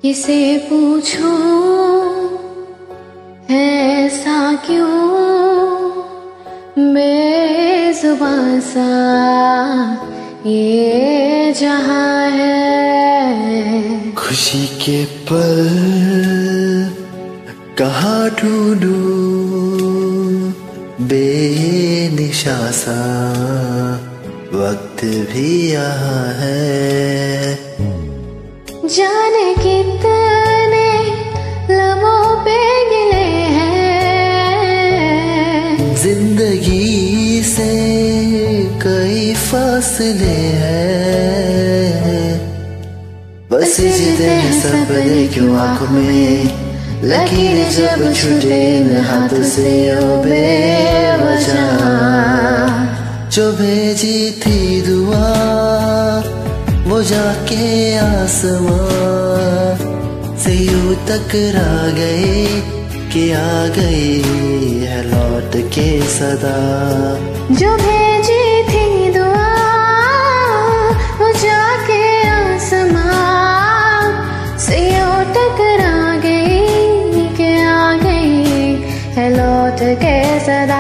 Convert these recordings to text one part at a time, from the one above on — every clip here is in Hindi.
किसे पूछूं ऐसा क्यों बेजुबां सा ये जहां है। खुशी के पल कहाँ ढूंढूं बेनिशा सा वक्त भी यहाँ है। जाने कितने लम्हों पे गिले हैं, जिंदगी से कई फासले हैं। बस जिदे हैं सपने क्यों आंखों में, लकीरें जब छूटे इन हाथों से ओ बेवजह। जो भेजी थी दुआ वो जाके आसमां से यूं टकरा गई कि आ गई है लौट के सदा। जो भेजी थी दुआ वो जाके आसमां से यूं टकरा गई कि आ गई है लौट के सदा।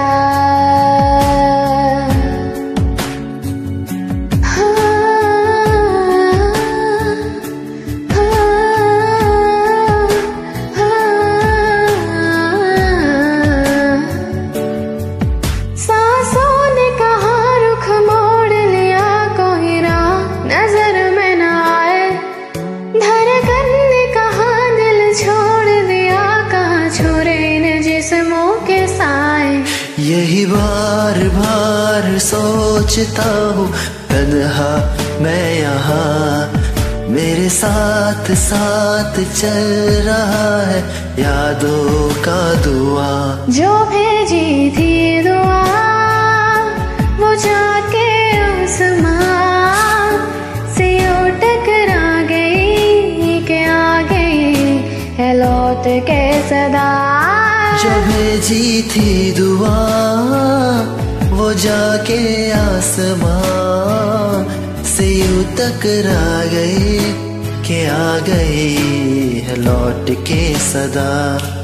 यही बार बार सोचता हूँ तन्हा मैं यहाँ, मेरे साथ साथ चल रहा है यादों का दुआ। जो भेजी थी दुआ वो जाके आसमां से यूं टकरा गई कि आ गई है लौट के सदा। जो भेजी थी दुआ वो जाके आसमां से यूं टकरा गई कि आ गई है लौट के सदा।